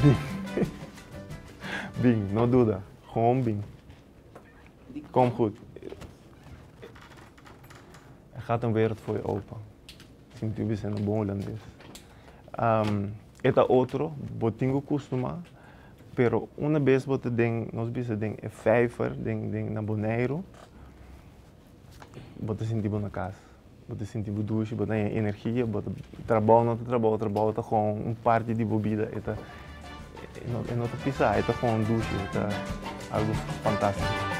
Bing, no duda. Gewoon Bing. Kom goed. Er gaat een wereld voor je open. Sinto zijn een Holandês. Eta outro, botingo costuma, pero uma vez você tem, nós bisa tem é vijver, tem na Bonaire, você sente bom na casa, você sente bom douche, você tem energia, você trabalha, tá com parte de bebida, eta não te pisa, eta com douche, eta algo fantástico.